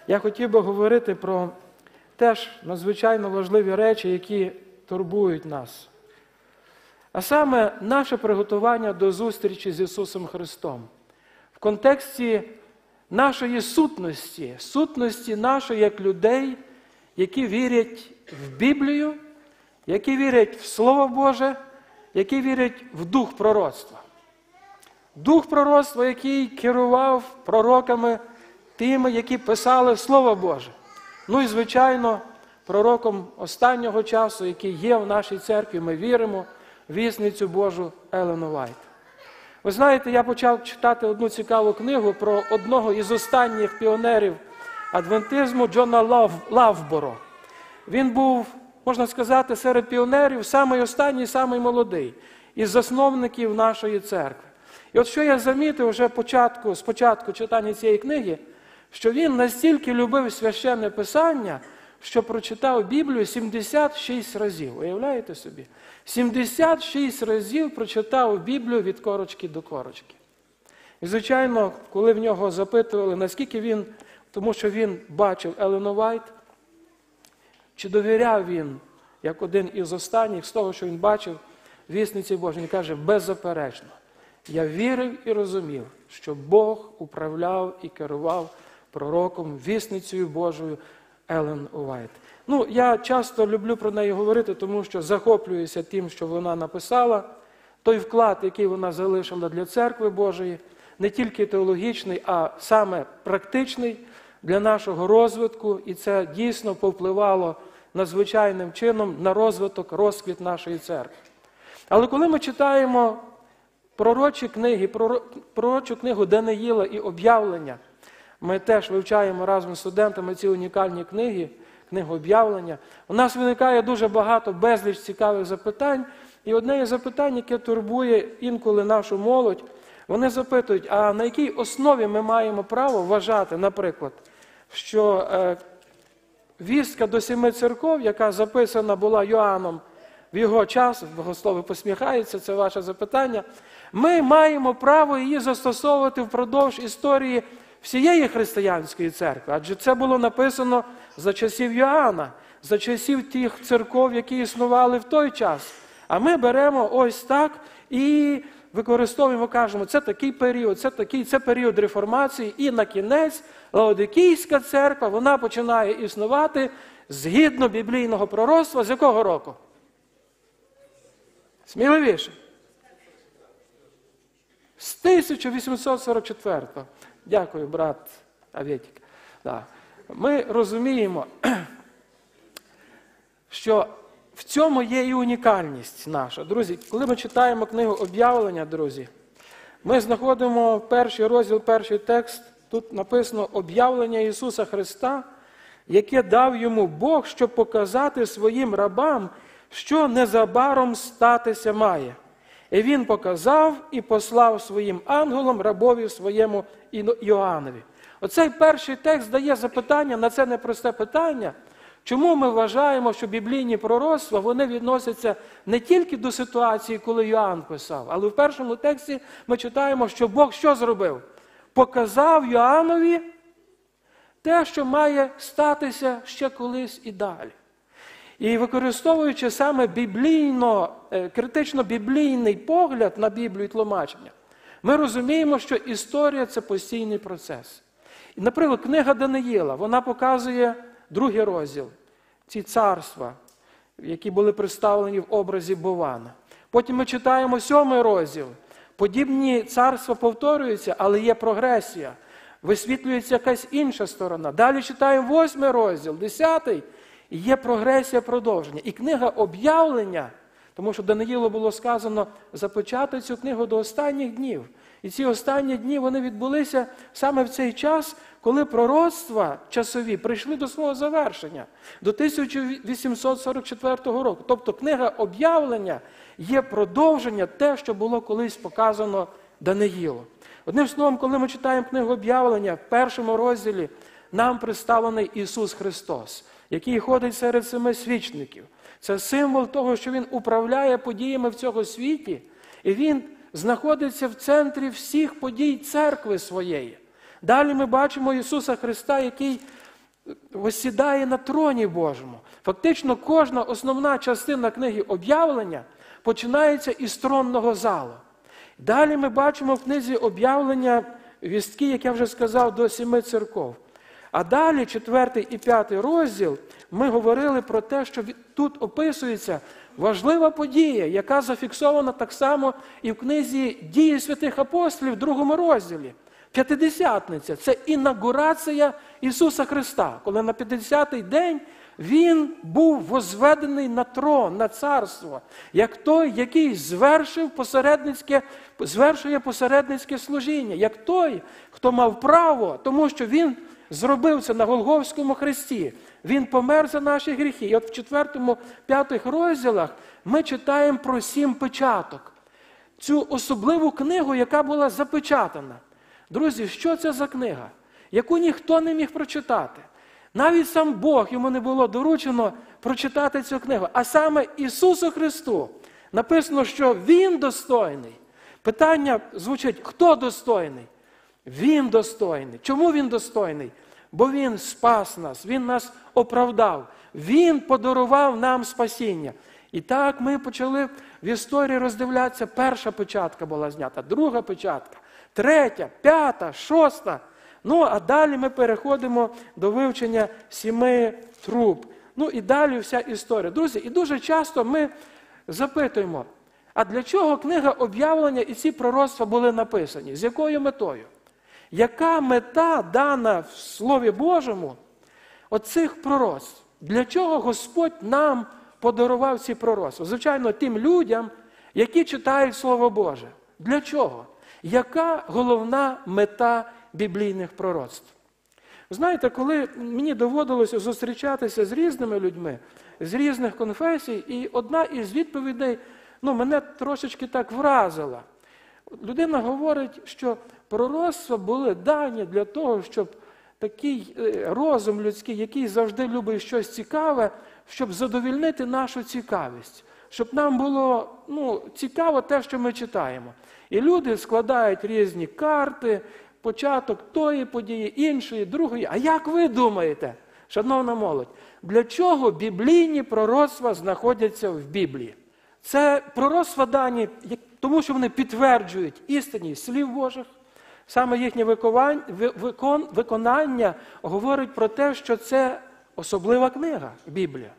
я хотів би говорити про теж надзвичайно важливі речі, які турбують нас. А саме наше приготування до зустрічі з Ісусом Христом. В контексті нашої сутності, сутності нашої як людей, які вірять в Біблію, які вірять в Слово Боже, які вірять в дух пророцтва. Дух пророцтва, який керував пророками тими, які писали Слово Боже. Ну і, звичайно, пророком останнього часу, який є в нашій церкві, ми віримо, вісницю Божу Елену Вайт. Ви знаєте, я почав читати одну цікаву книгу про одного із останніх піонерів адвентизму Джона Лавборо. Він був, можна сказати, серед піонерів самий останній, самий молодий із засновників нашої церкви. І от що я замітив вже спочатку читання цієї книги, що він настільки любив Священне Писання, що прочитав Біблію 76 разів. Уявляєте собі? 76 разів прочитав Біблію від корочки до корочки. І, звичайно, коли в нього запитували, наскільки він, тому що він бачив Елену Вайт, чи довіряв він, як один із останніх, з того, що він бачив, вісниці Божій, він каже, беззаперечно. Я вірив і розумів, що Бог управляв і керував пророком, вісницею Божою Елен Вайт. Ну, я часто люблю про неї говорити, тому що захоплююся тим, що вона написала, той вклад, який вона залишила для церкви Божої, не тільки теологічний, а саме практичний для нашого розвитку, і це дійсно повпливало надзвичайним чином на розвиток, розквіт нашої церкви. Але коли ми читаємо пророчі книги, пророчу книгу Даниїла і Об'явлення, ми теж вивчаємо разом з студентами ці унікальні книги, книгу Об'явлення, у нас виникає дуже багато, безліч цікавих запитань. І одне із запитань, яке турбує інколи нашу молодь, вони запитують, а на якій основі ми маємо право вважати, наприклад, що вістка до 7 церков, яка записана була Йоанном в його час, богослови посміхаються, це ваше запитання, ми маємо право її застосовувати впродовж історії всієї християнської церкви, адже це було написано за часів Йоанна, за часів тих церков, які існували в той час. А ми беремо ось так і використовуємо, кажемо, це такий період, це період реформації, і на кінець Лаодикійська церква, вона починає існувати згідно біблійного пророцтва з якого року? Сміливіше. З 1844-го. Дякую, брат Авєтік. Да. Ми розуміємо, що в цьому є і унікальність наша. Друзі, коли ми читаємо книгу Об'явлення, друзі, ми знаходимо перший розділ, перший текст, тут написано «Об'явлення Ісуса Христа, яке дав йому Бог, щоб показати своїм рабам, що незабаром статися має. І він показав і послав своїм ангелам, рабові своєму Йоаннові». Оцей перший текст дає запитання на це непросте питання. Чому ми вважаємо, що біблійні пророцтва, вони відносяться не тільки до ситуації, коли Йоанн писав, але в першому тексті ми читаємо, що Бог що зробив? Показав Йоаннові те, що має статися ще колись і далі. І використовуючи саме критично-біблійний погляд на Біблію і тлумачення, ми розуміємо, що історія – це постійний процес. І, наприклад, книга Даниїла, вона показує другий розділ, ці царства, які були представлені в образі Бована. Потім ми читаємо 7 розділ. Подібні царства повторюються, але є прогресія. Висвітлюється якась інша сторона. Далі читаємо 8 розділ, 10-й, і є прогресія продовження. І книга Об'явлення, тому що Даниїлу було сказано започати цю книгу до останніх днів. І ці останні дні, вони відбулися саме в цей час, коли пророцтва часові прийшли до свого завершення, до 1844 року. Тобто книга Об'явлення є продовження те, що було колись показано Даниїлу. Одним словом, коли ми читаємо книгу Об'явлення, в першому розділі нам представлений Ісус Христос, який ходить серед 7 свічників. Це символ того, що Він управляє подіями в цьому світі, і Він знаходиться в центрі всіх подій церкви своєї. Далі ми бачимо Ісуса Христа, який осідає на троні Божому. Фактично кожна основна частина книги Об'явлення починається із тронного залу. Далі ми бачимо в книзі Об'явлення вістки, як я вже сказав, до 7 церков. А далі, 4 і 5 розділ, ми говорили про те, що тут описується важлива подія, яка зафіксована так само і в книзі «Дії святих апостолів» в 2 розділі. П'ятидесятниця – це інаугурація Ісуса Христа, коли на 50-й день Він був возведений на трон, на царство, як той, який звершує посередницьке служіння, як той, хто мав право, тому що Він зробив це на Голгофському хресті. Він помер за наші гріхи. І от в 4-5 розділах ми читаємо про 7 печаток. Цю особливу книгу, яка була запечатана. Друзі, що це за книга, яку ніхто не міг прочитати? Навіть сам Бог, йому не було доручено прочитати цю книгу. А саме Ісусу Христу написано, що Він достойний. Питання звучить, хто достойний? Він достойний. Чому Він достойний? Бо Він спас нас, Він нас оправдав. Він подарував нам спасіння. І так ми почали в історії роздивлятися. Перша печатка була знята, друга печатка, 3, 5, 6. Ну, а далі ми переходимо до вивчення 7 труб. Ну, і далі вся історія. Друзі, і дуже часто ми запитуємо, а для чого книга Об'явлення і ці пророцтва були написані? З якою метою? Яка мета дана в Слові Божому оцих пророцтв? Для чого Господь нам подарував ці пророцтва? Звичайно, тим людям, які читають Слово Боже. Для чого? Яка головна мета біблійних пророцтв? Знаєте, коли мені доводилося зустрічатися з різними людьми, з різних конфесій, і одна із відповідей, мене трошечки так вразила. Людина говорить, що пророцтва були дані для того, щоб такий розум людський, який завжди любить щось цікаве, щоб задовільнити нашу цікавість. Щоб нам було цікаво те, що ми читаємо. І люди складають різні карти, початок тої події, іншої, другої. А як ви думаєте, шановна молодь, для чого біблійні пророцтва знаходяться в Біблії? Це пророцтва дані, тому що вони підтверджують істинність слів Божих. Саме їхнє виконання говорить про те, що це особлива книга, Біблія.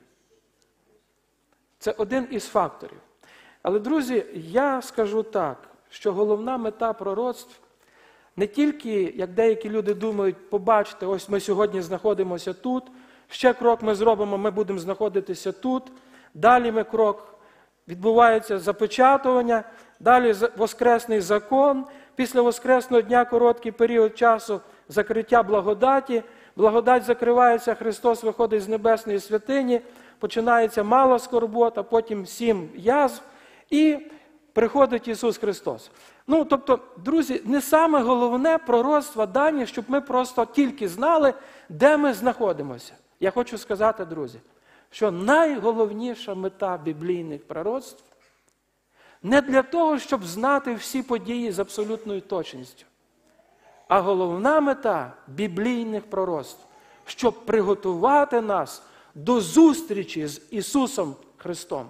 Це один із факторів. Але, друзі, я скажу так, що головна мета пророцтв не тільки, як деякі люди думають, побачите, ось ми сьогодні знаходимося тут, ще крок ми зробимо, ми будемо знаходитися тут, далі крок відбувається запечатування, далі воскресний закон, після воскресного дня короткий період часу закриття благодаті, благодать закривається, Христос виходить з небесної святині, починається мала скорбота, потім 7 язв і приходить Ісус Христос. Тобто, друзі, не саме головне пророцтва дані, щоб ми просто тільки знали, де ми знаходимося. Я хочу сказати, друзі, що найголовніша мета біблійних пророцтв не для того, щоб знати всі події з абсолютною точністю, а головна мета біблійних пророцтв, щоб приготувати нас до зустрічі з Ісусом Христом.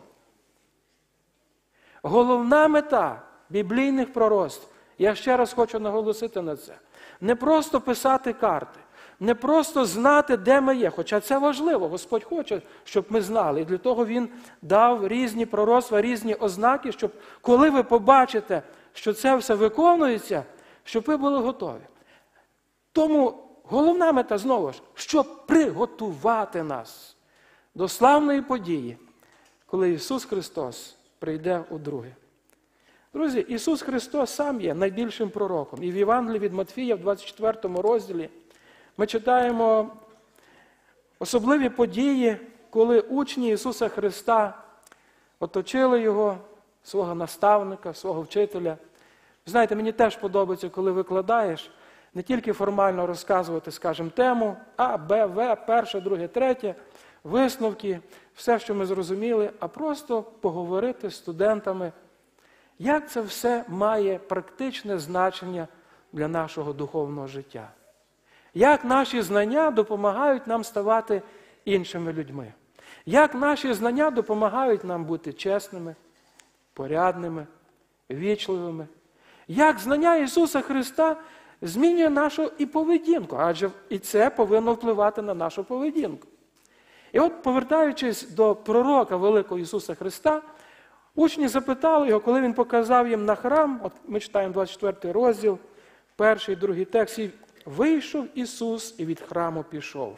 Головна мета біблійних пророцтв, я ще раз хочу наголосити на це, не просто писати карти, не просто знати, де ми є, хоча це важливо, Господь хоче, щоб ми знали, і для того Він дав різні пророцтва, різні ознаки, щоб коли ви побачите, що це все виконується, щоб ви були готові. Тому головна мета, знову ж, щоб приготувати нас до славної події, коли Ісус Христос прийде удруге. Друзі, Ісус Христос сам є найбільшим пророком. І в Євангелії від Матфія, в 24 розділі, ми читаємо особливі події, коли учні Ісуса Христа оточили Його, свого наставника, свого вчителя. Знаєте, мені теж подобається, коли викладаєш, не тільки формально розказувати, скажімо, тему А, Б, В, перше, друге, третє, висновки, все, що ми зрозуміли, а просто поговорити з студентами, як це все має практичне значення для нашого духовного життя. Як наші знання допомагають нам ставати іншими людьми. Як наші знання допомагають нам бути чесними, порядними, вічливими. Як знання Ісуса Христа змінює нашу і поведінку, адже і це повинно впливати на нашу поведінку. І от, повертаючись до пророка великого Ісуса Христа, учні запитали його, коли він показав їм на храм, от ми читаємо 24 розділ, 1 і 2 текст, і вийшов Ісус і від храму пішов.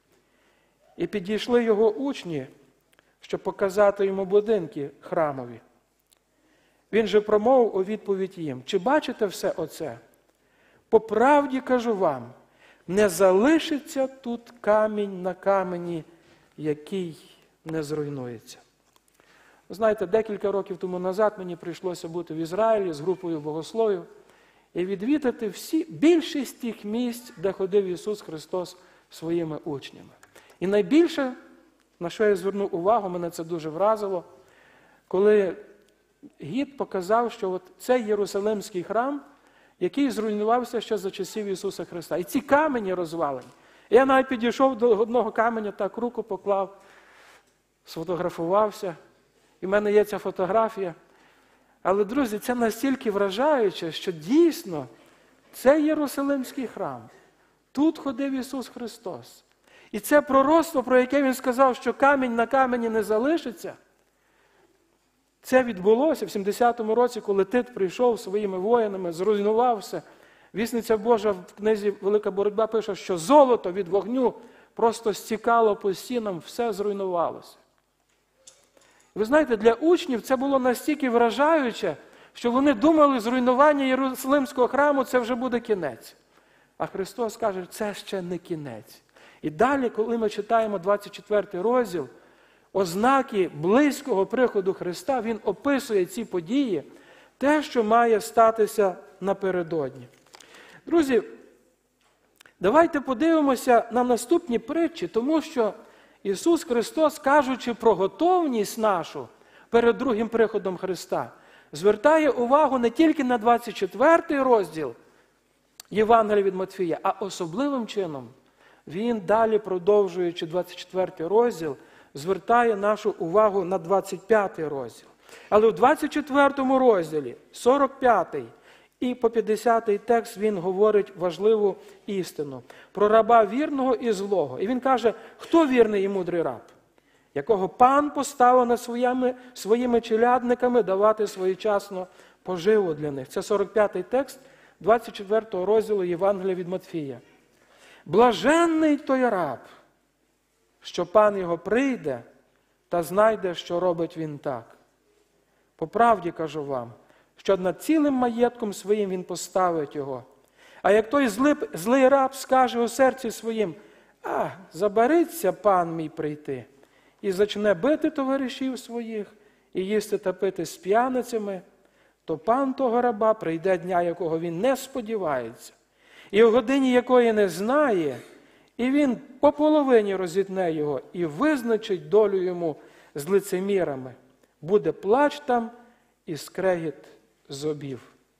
І підійшли його учні, щоб показати йому будинки храмові. Він же промовив у відповідь їм: чи бачите все оце? По правді кажу вам, не залишиться тут камінь на камені, який не зруйнується. Ви знаєте, декілька років тому назад мені прийшлося бути в Ізраїлі з групою богословів і відвідати більшість тих місць, де ходив Ісус Христос своїми учнями. І найбільше, на що я звернув увагу, мене це дуже вразило, коли гід показав, що от це Єрусалимський храм, який зруйнувався ще за часів Ісуса Христа. І ці камені розвалені. Я навіть підійшов до одного каменя, так руку поклав, сфотографувався. І в мене є ця фотографія. Але, друзі, це настільки вражаюче, що дійсно це Єрусалимський храм. Тут ходив Ісус Христос. І це пророцтво, про яке Він сказав, що камінь на камені не залишиться, це відбулося в 70-му році, коли Тит прийшов своїми воїнами, зруйнував все. Вісниця Божа в книзі «Велика боротьба» пише, що золото від вогню просто стікало по стінам, все зруйнувалося. Ви знаєте, для учнів це було настільки вражаюче, що вони думали, зруйнування Єрусалимського храму – це вже буде кінець. А Христос каже, це ще не кінець. І далі, коли ми читаємо 24 розділ, ознаки близького приходу Христа, Він описує ці події, те, що має статися напередодні. Друзі, давайте подивимося на наступні притчі, тому що Ісус Христос, кажучи про готовність нашу перед другим приходом Христа, звертає увагу не тільки на 24 розділ Євангелія від Матфія, а особливим чином Він далі, продовжуючи 24 розділ, звертає нашу увагу на 25 розділ. Але у 24 розділі, 45 і по 50 текст, він говорить важливу істину про раба вірного і злого. І він каже, хто вірний і мудрий раб, якого пан поставив над своїми челядниками давати своєчасно поживу для них. Це 45 текст 24 розділу Євангелія від Матфія. Блаженний той раб, що пан його прийде та знайде, що робить він так. По правді кажу вам, що над цілим маєтком своїм він поставить його. А як той злий раб скаже у серці своїм, забариться пан мій прийти, і зачне бити товаришів своїх, і їсти та пити з п'яницями, то пан того раба прийде дня, якого він не сподівається, і в годині якої не знає, і він по половині розітне його, і визначить долю йому з лицемірами. Буде плач там і скрегіт зубів.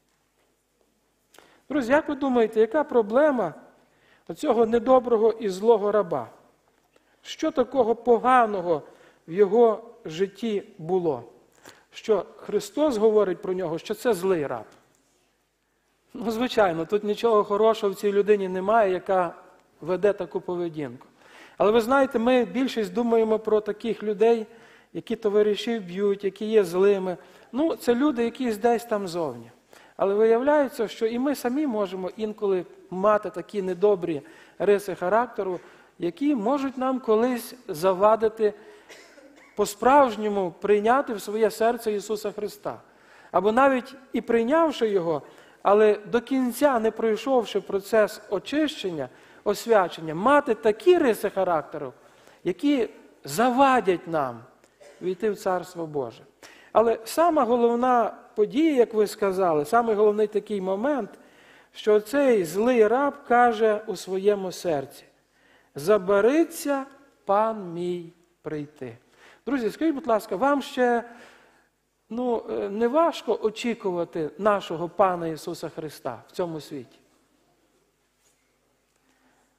Друзі, як ви думаєте, яка проблема оцього недоброго і злого раба? Що такого поганого в його житті було? Що Христос говорить про нього, що це злий раб. Звичайно, тут нічого хорошого в цій людині немає, яка веде таку поведінку. Але ви знаєте, ми більшість думаємо про таких людей, які товаришів б'ють, які є злими. Це люди, які десь там зовні. Але виявляється, що і ми самі можемо інколи мати такі недобрі риси характеру, які можуть нам колись завадити по-справжньому прийняти в своє серце Ісуса Христа. Або навіть і прийнявши Його, але до кінця не пройшовши процес очищення, освячення, мати такі риси характеру, які завадять нам війти в Царство Боже. Але сама головна подія, як ви сказали, самий головний такий момент, що цей злий раб каже у своєму серці: забариться пан мій прийти. Друзі, скажіть, будь ласка, вам ще не важко очікувати нашого Пана Ісуса Христа в цьому світі?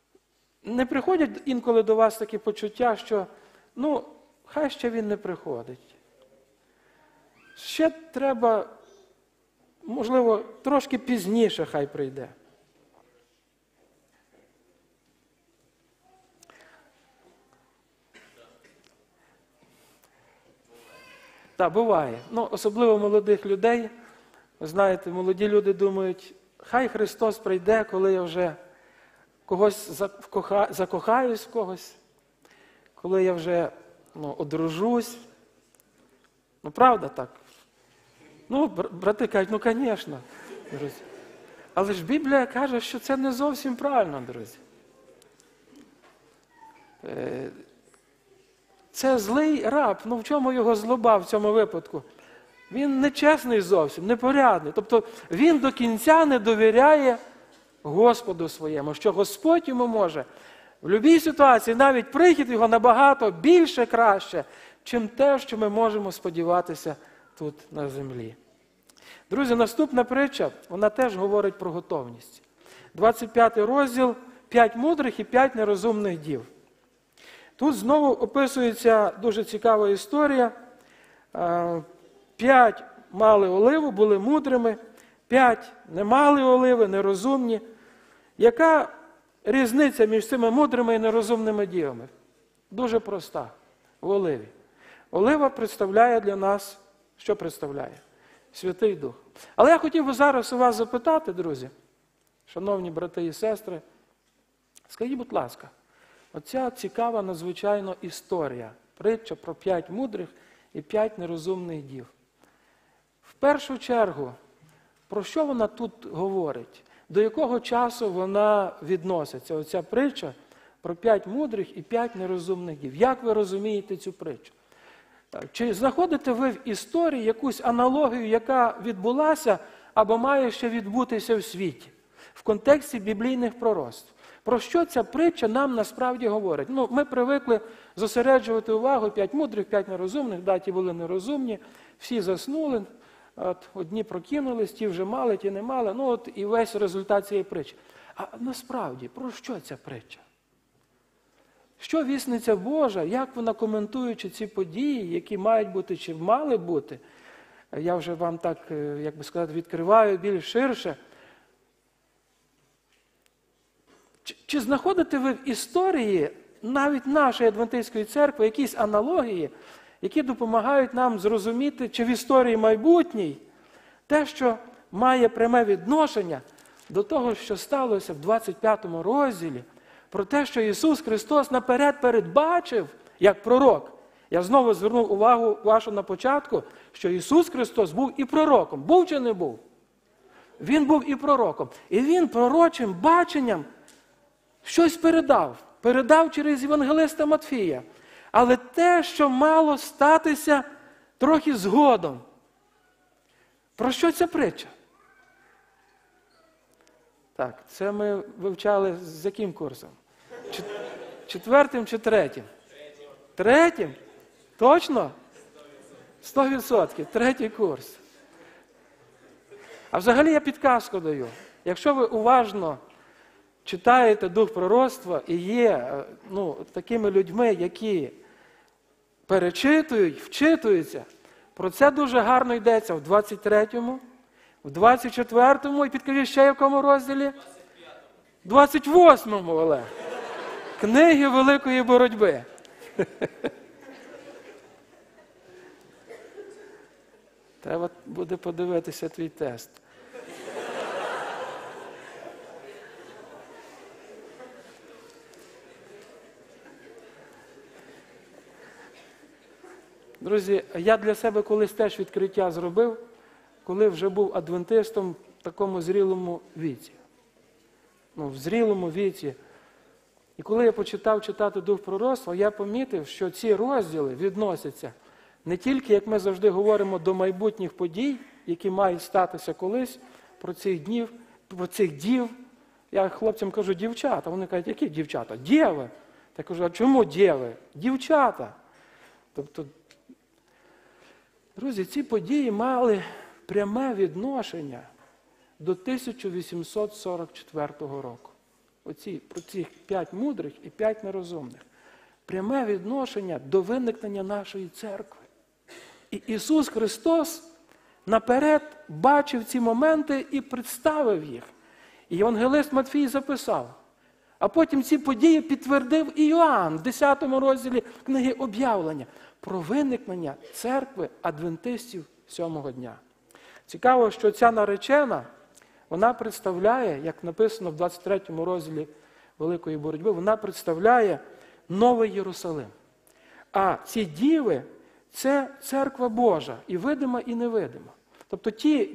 Не приходять інколи до вас такі почуття, що, хай ще він не приходить. Ще треба, можливо, трошки пізніше хай прийде. Так, буває. Особливо молодих людей. Ви знаєте, молоді люди думають, хай Христос прийде, коли я вже когось закохаюсь в когось, коли я вже одружусь. Правда так? Брати кажуть, звісно, друзі. Але ж Біблія каже, що це не зовсім правильно, друзі. Це злий раб. В чому його злоба в цьому випадку? Він нечесний зовсім, непорядний. Тобто він до кінця не довіряє Господу своєму, що Господь йому може в будь-якій ситуації, навіть прихід його набагато більше краще, чим те, що ми можемо сподіватися тут на землі. Друзі, наступна притча, вона теж говорить про готовність. 25 розділ, 5 мудрих і 5 нерозумних дів. Тут знову описується дуже цікава історія. 5 мали оливу, були мудрими, 5 не мали оливи, нерозумні. Яка різниця між цими мудрими і нерозумними дівами? Дуже проста. В оливі. Олива представляє для нас, що представляє? Святий Дух. Але я хотів би зараз у вас запитати, друзі, шановні брати і сестри, скажіть, будь ласка, оця цікава надзвичайно історія, притча про 5 мудрих і 5 нерозумних дів. В першу чергу, про що вона тут говорить? До якого часу вона відноситься? Оця притча про 5 мудрих і 5 нерозумних дів. Як ви розумієте цю притчу? Чи знаходите ви в історії якусь аналогію, яка відбулася або має ще відбутися в світі? В контексті біблійних пророцтв. Про що ця притча нам насправді говорить? Ми привикли зосереджувати увагу 5 мудрих, 5 нерозумних, ті були нерозумні, всі заснули, одні прокинулись, ті вже мали, ті не мали, і весь результат цієї притчі. А насправді, про що ця притча? Що вісниця Божа, як вона, коментуючи ці події, які мають бути чи мали бути, я вже вам так, як би сказати, відкриваю більш ширше. Чи знаходите ви в історії навіть нашої Адвентистської церкви якісь аналогії, які допомагають нам зрозуміти, чи в історії майбутній те, що має пряме відношення до того, що сталося в 25 розділі, про те, що Ісус Христос наперед передбачив, як пророк. Я знову звернув увагу вашу на початку, що Ісус Христос був і пророком. Був чи не був? Він був і пророком. І Він пророчим баченням щось передав. Передав через євангелиста Матфія. Але те, що мало статися трохи згодом. Про що ця притча? Так, це ми вивчали з яким курсом? 4-м чи 3-м? 3-м? Точно? 100%. 3-й курс. А взагалі я підказку даю. Якщо ви уважно читаєте дух пророцтва і є такими людьми, які перечитують, вчитуються, про це дуже гарно йдеться в 23-му, в 24-му і підкажіть ще в якому розділі? 28-му, Олег. Книги великої боротьби. Треба буде подивитися твій тест. Друзі, я для себе колись теж відкриття зробив, коли вже був адвентистом в такому зрілому віці. В зрілому віці. І коли я почитав читати дух пророцтва, я помітив, що ці розділи відносяться не тільки, як ми завжди говоримо, до майбутніх подій, які мають статися колись, про цих дів. Я хлопцям кажу, дівчата. Вони кажуть, які дівчата? Дєви. Я кажу, а чому дєви? Дівчата. Тобто, друзі, ці події мали пряме відношення до 1844 року. про цих 5 мудрих і 5 нерозумних. Пряме відношення до виникнення нашої церкви. І Ісус Христос наперед бачив ці моменти і представив їх. І євангелист Матфій записав. А потім ці події підтвердив і Йоанн в 10 розділі книги «Об'явлення» про виникнення церкви адвентистів 7-го дня. Цікаво, що ця наречена, вона представляє, як написано в 23 розділі Великої боротьби, вона представляє Новий Єрусалим. А ці діви – це церква Божа, і видима, і невидима. Тобто ті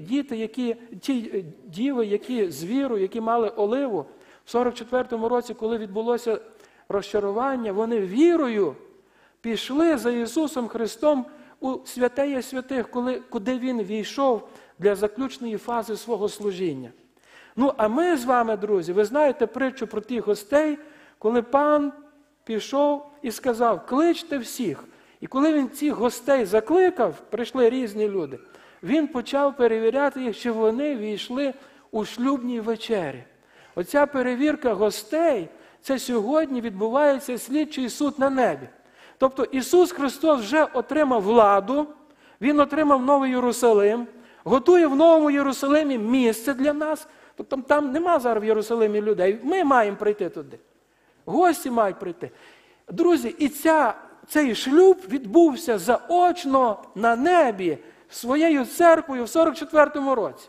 діви, які з вірою, які мали оливу, в 44-му році, коли відбулося розчарування, вони вірою пішли за Ісусом Христом у святеє святих, куди Він війшов для заключної фази свого служіння. Ну, а ми з вами, друзі, ви знаєте притчу про тих гостей, коли пан пішов і сказав, кличте всіх. І коли він цих гостей закликав, прийшли різні люди, він почав перевіряти їх, чи вони війшли у шлюбній вечері. Оця перевірка гостей, це сьогодні відбувається слідчий суд на небі. Тобто Ісус Христос вже отримав владу, Він отримав Новий Єрусалим, готує в Новому Єрусалимі місце для нас. Тобто там нема зараз в Єрусалимі людей, ми маємо прийти туди. Гості мають прийти. Друзі, і цей шлюб відбувся заочно на небі своєю церквою в 44-му році.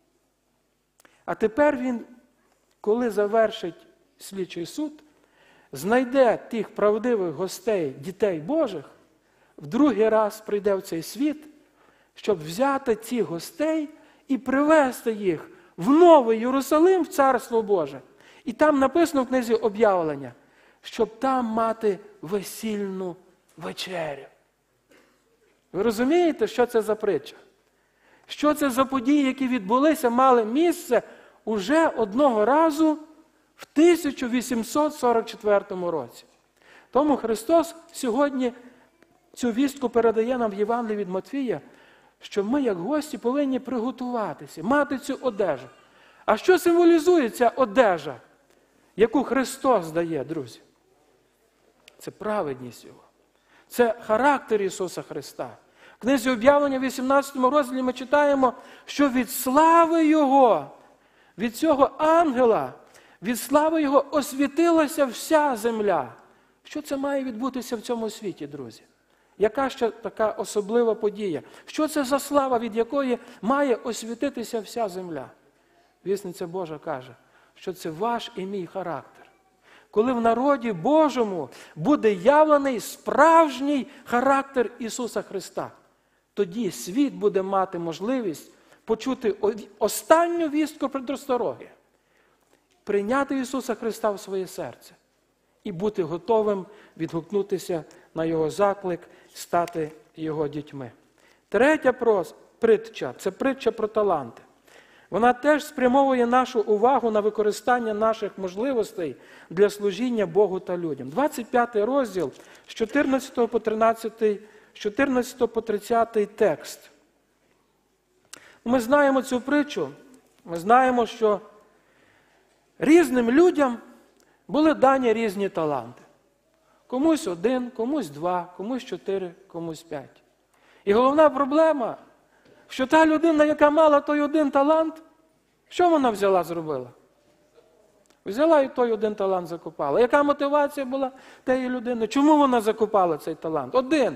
А тепер він, коли завершить слідчий суд, знайде тих правдивих гостей, дітей Божих, в другий раз прийде в цей світ, щоб взяти цих гостей і привести їх в Новий Єрусалим, в Царство Боже. І там написано в книзі «Об'явлення», щоб там мати весільну вечерю. Ви розумієте, що це за притча? Що це за події, які відбулися, мали місце уже одного разу в 1844 році. Тому Христос сьогодні цю вістку передає нам в Євангелії від Матвія, що ми, як гості, повинні приготуватися, мати цю одежу. А що символізує ця одежа, яку Христос дає, друзі? Це праведність Його. Це характер Ісуса Христа. В книзі «Об'явлення» в 18 розділі ми читаємо, що від слави Його, від цього ангела, від слави Його освітилася вся земля. Що це має відбутися в цьому світі, друзі? Яка ще така особлива подія? Що це за слава, від якої має освітитися вся земля? Вісниця Божа каже, що це ваш і мій характер. Коли в народі Божому буде явлений справжній характер Ісуса Христа, тоді світ буде мати можливість почути останню вістку предостороги, прийняти Ісуса Христа в своє серце і бути готовим відгукнутися на Його заклик, стати Його дітьми. Третя притча – це притча про таланти. Вона теж спрямовує нашу увагу на використання наших можливостей для служіння Богу та людям. 25 розділ з 14 по 30 текст. Ми знаємо цю притчу, ми знаємо, що різним людям були дані різні таланти. Комусь 1, комусь 2, комусь 4, комусь 5. І головна проблема, що та людина, яка мала той 1 талант, що вона взяла, зробила? Взяла і той 1 талант закопала. Яка мотивація була тієї людини? Чому вона закопала цей талант? 1.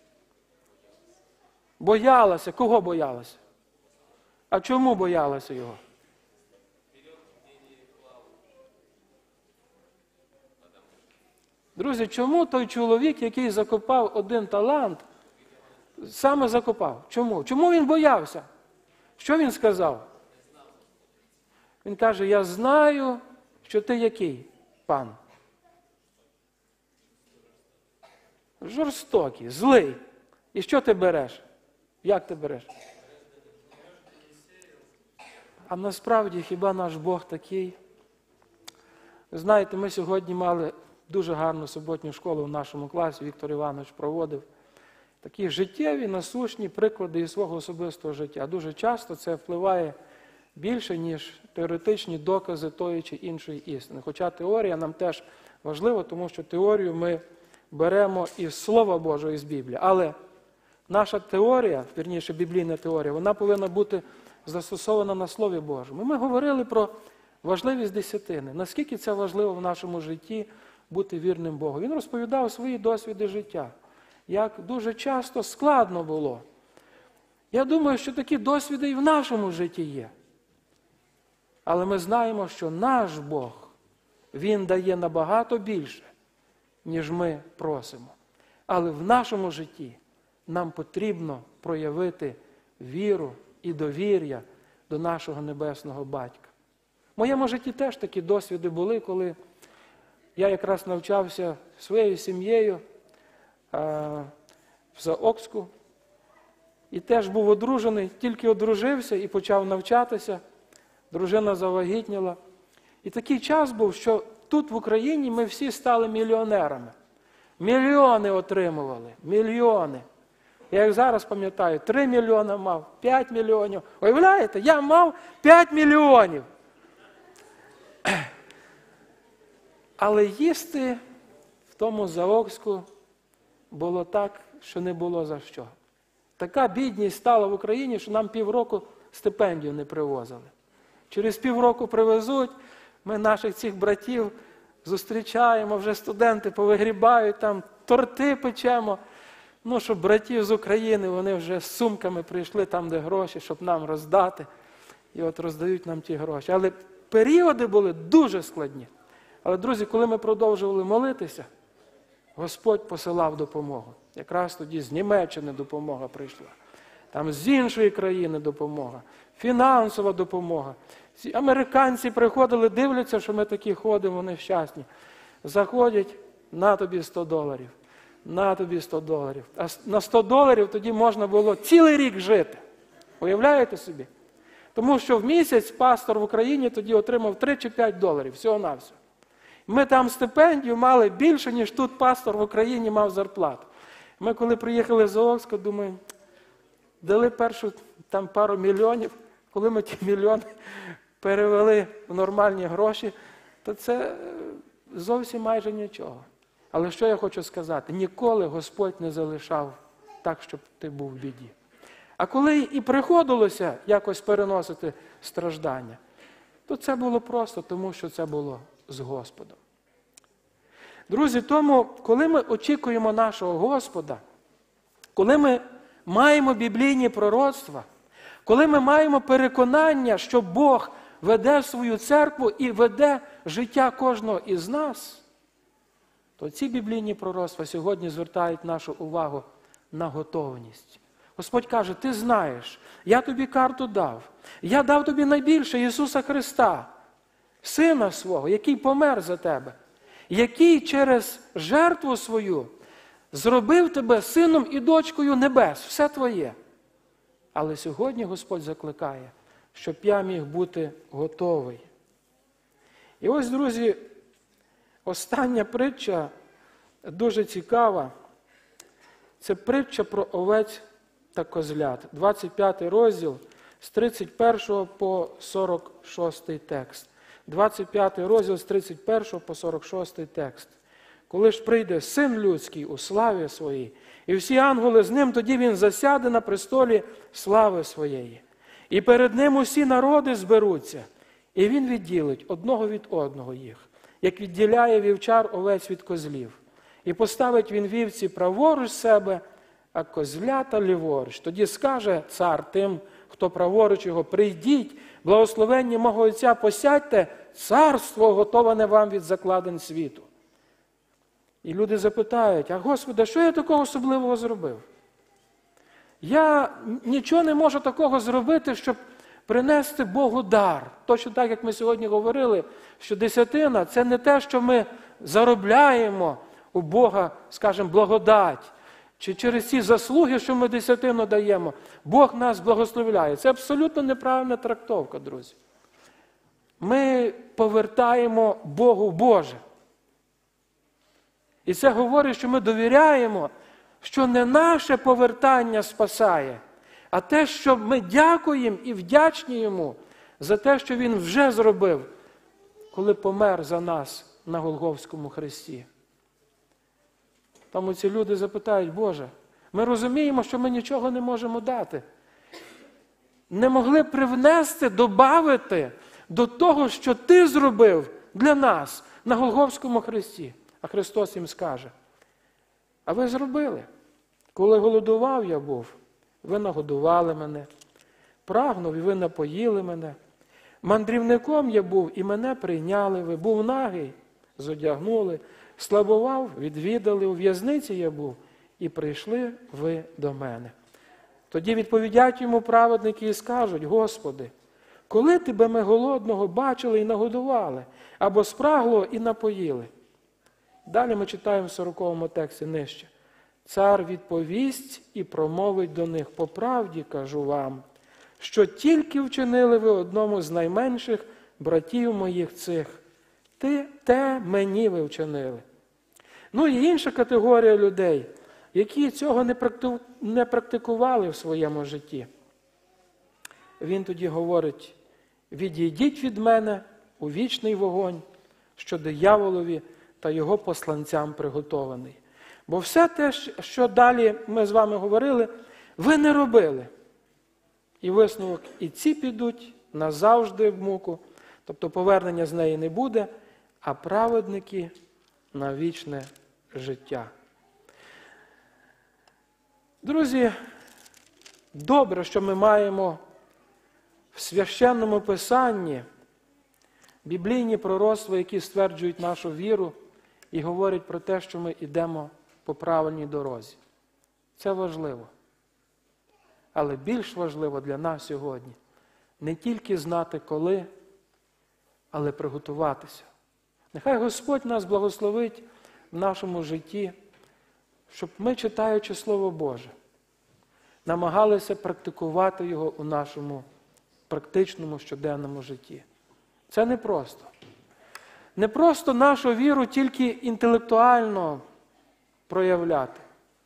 Боялася. Кого боялася? А чому боялася його? Друзі, чому той чоловік, який закопав 1 талант, саме закопав? Чому? Чому він боявся? Що він сказав? Він каже, я знаю, що ти який, пан? Жорстокий, злий. І що ти береш? Як ти береш? А насправді, хіба наш Бог такий? Знаєте, ми сьогодні мали дуже гарну суботню школу в нашому класі, Віктор Іванович проводив. Такі життєві, насущні приклади із свого особистого життя. Дуже часто це впливає більше, ніж теоретичні докази тої чи іншої істини. Хоча теорія нам теж важлива, тому що теорію ми беремо із Слова Божого, із Біблії. Але наша теорія, вірніше біблійна теорія, вона повинна бути застосована на Слові Божому. Ми говорили про важливість десятини, наскільки це важливо в нашому житті бути вірним Богу. Він розповідав свої досвіди життя, як дуже часто складно було. Я думаю, що такі досвіди і в нашому житті є. Але ми знаємо, що наш Бог, Він дає набагато більше, ніж ми просимо. Але в нашому житті нам потрібно проявити віру і довір'я до нашого Небесного Батька. В моєму житті теж такі досвіди були, коли я якраз навчався своєю сім'єю в Заокську. І теж був одружений, тільки одружився і почав навчатися. Дружина завагітніла. І такий час був, що тут в Україні ми всі стали мільйонерами. Мільйони отримували, мільйони. Я як зараз пам'ятаю, 3 мільйони мав, 5 мільйонів. Уявляєте, я мав 5 мільйонів. Але їсти в тому Заокську було так, що не було за що. Така бідність стала в Україні, що нам півроку стипендію не привозили. Через півроку привезуть, ми наших цих братів зустрічаємо, вже студенти повигрібають, там торти печемо. Ну, щоб братів з України, вони вже з сумками прийшли там, де гроші, щоб нам роздати. І от роздають нам ті гроші. Але періоди були дуже складні. Але, друзі, коли ми продовжували молитися, Господь посилав допомогу. Якраз тоді з Німеччини допомога прийшла. Там з іншої країни допомога. Фінансова допомога. Американці приходили, дивляться, що ми такі ходимо, вони щасні. Заходять, на тобі $100. На тобі $100. А на $100 тоді можна було цілий рік жити. Уявляєте собі? Тому що в місяць пастор в Україні тоді отримав 3 чи 5 доларів, всього-навсього. Ми там стипендію мали більше, ніж тут пастор в Україні мав зарплату. Ми коли приїхали з Заокська, думаємо, дали першу там пару мільйонів, коли ми ті мільйони перевели в нормальні гроші, то це зовсім майже нічого. Але що я хочу сказати? Ніколи Господь не залишав так, щоб ти був в біді. А коли і приходилося якось переносити страждання, то це було просто, тому що це було з Господом. Друзі, тому, коли ми очікуємо нашого Господа, коли ми маємо біблійні пророцтва, коли ми маємо переконання, що Бог веде свою церкву і веде життя кожного із нас, то ці біблійні пророцтва сьогодні звертають нашу увагу на готовність. Господь каже, ти знаєш, я тобі карту дав, я дав тобі найбільше Ісуса Христа, Сина свого, який помер за тебе, який через жертву свою зробив тебе сином і дочкою небес, все твоє. Але сьогодні Господь закликає, щоб я міг бути готовий. І ось, друзі, остання притча дуже цікава. Це притча про овець та козлят. 25 розділ з 31 по 46 текст. 25 розділ з 31 по 46 текст. Коли ж прийде Син Людський у славі Своїй, і всі ангели з Ним, тоді Він засяде на престолі слави Своєї. І перед Ним усі народи зберуться, і Він відділить одного від одного їх, як відділяє вівчар овець від козлів. І поставить Він вівці праворуч себе, а козлята ліворуч. Тоді скаже цар тим, хто праворуч його, прийдіть, благословенні мого Отця, посядьте, царство готоване вам від закладин світу. І люди запитають, а Господи, що я такого особливого зробив? Я нічого не можу такого зробити, щоб принести Богу дар. Точно так, як ми сьогодні говорили, що десятина – це не те, що ми заробляємо у Бога, скажімо, благодать, чи через ці заслуги, що ми десятину даємо, Бог нас благословляє. Це абсолютно неправильна трактовка, друзі. Ми повертаємо Богу Боже. І це говорить, що ми довіряємо, що не наше повертання спасає, а те, що ми дякуємо і вдячні Йому за те, що Він вже зробив, коли помер за нас на Голгофському хресті. Тому ці люди запитають: Боже, ми розуміємо, що ми нічого не можемо дати. Не могли привнести, добавити до того, що Ти зробив для нас на Голгофському хресті. А Христос їм скаже: а ви зробили. Коли голодував я був, ви нагодували мене. Прагнув, і ви напоїли мене. Мандрівником я був, і мене прийняли ви. Був нагий, зодягнули. Слабував, відвідали. У в'язниці я був, і прийшли ви до мене. Тоді відповідять йому праведники і скажуть: Господи, коли Тебе ми голодного бачили і нагодували, або спраглого і напоїли? Далі ми читаємо в 40-му тексті нижче. Цар відповість і промовить до них: по правді кажу вам, що тільки вчинили ви одному з найменших братів моїх цих, те мені ви вчинили. Ну і інша категорія людей, які цього не практикували в своєму житті. Він тоді говорить: відійдіть від мене у вічний вогонь, що дияволові та його посланцям приготований. Бо все те, що далі ми з вами говорили, ви не робили. І висновок: і ці підуть назавжди в муку, тобто повернення з неї не буде, а праведники на вічне життя. Друзі, добре, що ми маємо в Священному Писанні біблійні пророцтва, які стверджують нашу віру і говорять про те, що ми йдемо по правильній дорозі. Це важливо. Але більш важливо для нас сьогодні не тільки знати коли, але приготуватися. Нехай Господь нас благословить в нашому житті, щоб ми, читаючи Слово Боже, намагалися практикувати його у нашому практичному щоденному житті. Це непросто. Не просто нашу віру тільки інтелектуально проявляти.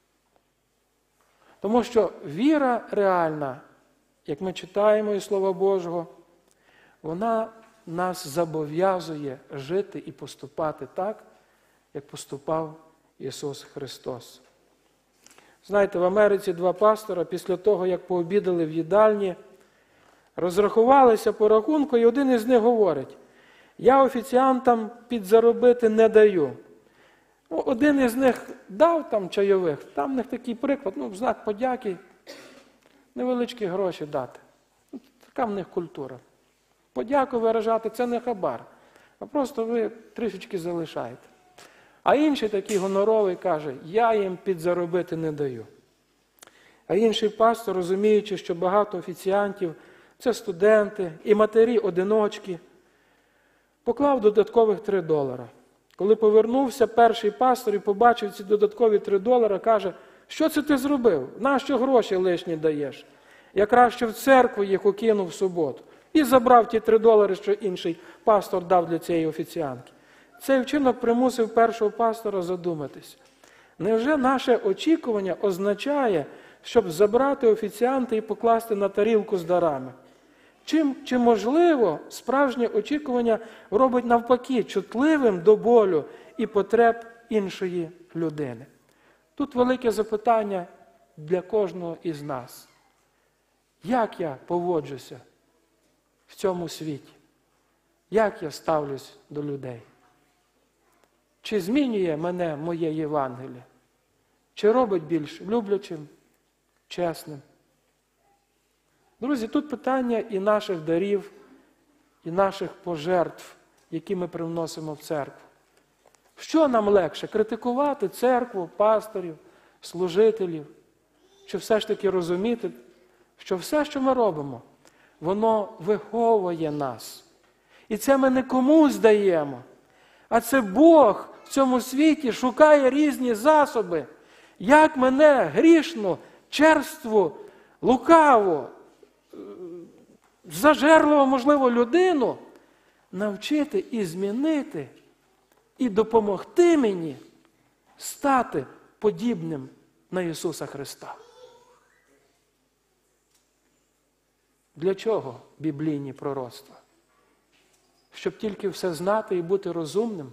Тому що віра реальна, як ми читаємо із Слова Божого, вона нас зобов'язує жити і поступати так, як поступав Ісус Христос. Знаєте, в Америці два пастора після того, як пообідали в їдальні, розрахувалися по рахунку, і один із них говорить: я офіціантам підзаробити не даю. Один із них дав там чайових, там в них такий приклад, в знак подяки, невеличкі гроші дати. Така в них культура. Подяку виражати – це не хабар, а просто ви трішечки залишаєте. А інший такий гоноровий каже: я їм підзаробити не даю. А інший пастор, розуміючи, що багато офіціантів – це студенти і матері-одиночки, поклав додаткових $3. Коли повернувся перший пастор і побачив ці додаткові $3, каже: що це ти зробив? Нащо гроші лишні даєш? Я краще в церкву їх укинув в суботу. І забрав ті $3, що інший пастор дав для цієї офіціантки. Цей вчинок примусив першого пастора задуматись. Невже наше очікування означає, щоб забрати офіціанта і покласти на тарілку з дарами? Чи можливо справжнє очікування робить навпаки чутливим до болю і потреб іншої людини? Тут велике запитання для кожного із нас. Як я поводжуся в цьому світі? Як я ставлюсь до людей? Чи змінює мене моє Євангеліє? Чи робить більш люблячим, чесним? Друзі, тут питання і наших дарів, і наших пожертв, які ми привносимо в церкву. Що нам легше? Критикувати церкву, пасторів, служителів? Чи все ж таки розуміти, що все, що ми робимо, воно виховує нас. І це ми не комусь даємо, а це Бог в цьому світі шукає різні засоби, як мене грішну, черству, лукаву, зажерливо, можливо, людину навчити і змінити, і допомогти мені стати подібним на Ісуса Христа. Для чого біблійні пророцтва? Щоб тільки все знати і бути розумним?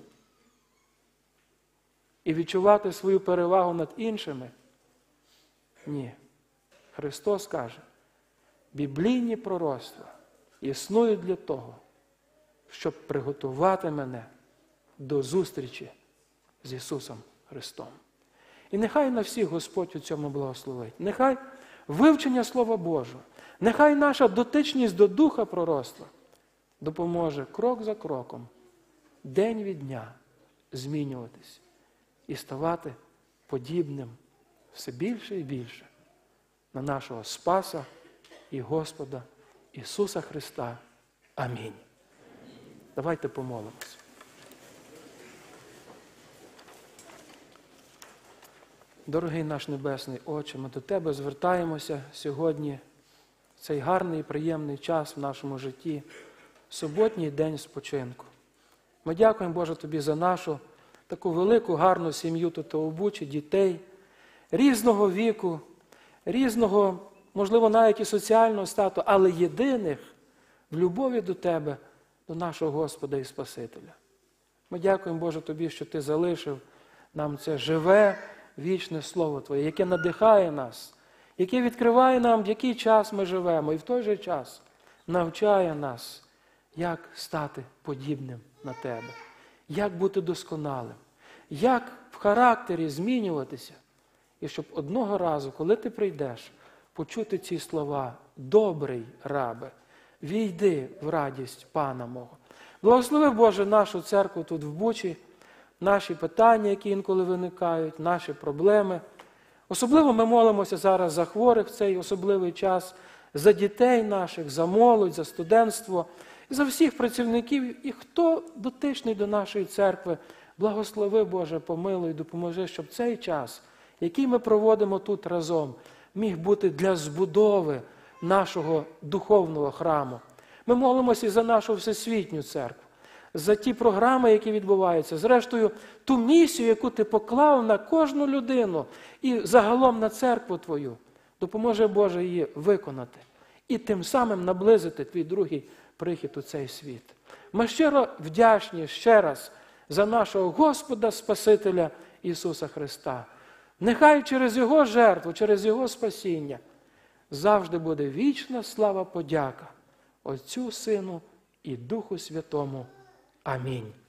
І відчувати свою перевагу над іншими? Ні. Христос каже, біблійні пророцтва існують для того, щоб приготувати мене до зустрічі з Ісусом Христом. І нехай на всіх Господь у цьому благословить. Нехай вивчення Слова Божого, нехай наша дотичність до духа пророцтва допоможе крок за кроком, день від дня змінюватись і ставати подібним все більше і більше на нашого Спаса і Господа Ісуса Христа. Амінь. Давайте помолимося. Дорогий наш Небесний Отче, ми до Тебе звертаємося сьогодні, в цей гарний і приємний час в нашому житті, суботній день спочинку. Ми дякуємо, Боже, Тобі за нашу таку велику, гарну сім'ю тут у Бучі, дітей різного віку, різного, можливо, навіть і соціального статусу, але єдиних в любові до Тебе, до нашого Господа і Спасителя. Ми дякуємо, Боже, Тобі, що Ти залишив нам це живе, вічне Слово Твоє, яке надихає нас, яке відкриває нам, в який час ми живемо, і в той же час навчає нас, як стати подібним на Тебе, як бути досконалим, як в характері змінюватися, і щоб одного разу, коли ти прийдеш, почути ці слова: «Добрий рабе, війди в радість Пана мого». Благослови, Боже, нашу церкву тут в Бучі, наші питання, які інколи виникають, наші проблеми. Особливо ми молимося зараз за хворих в цей особливий час, за дітей наших, за молодь, за студентство, і за всіх працівників, і хто дотичний до нашої церкви. Благослови, Боже, помилуй, допоможи, щоб цей час, який ми проводимо тут разом, міг бути для збудови нашого духовного храму. Ми молимося і за нашу всесвітню церкву, за ті програми, які відбуваються, зрештою, ту місію, яку Ти поклав на кожну людину і загалом на церкву Твою. Допоможи, Боже, її виконати і тим самим наблизити Твій другий прихід у цей світ. Ми щиро вдячні ще раз за нашого Господа Спасителя Ісуса Христа. Нехай через Його жертву, через Його спасіння завжди буде вічна слава, подяка Отцю, Сину і Духу Святому. Амінь.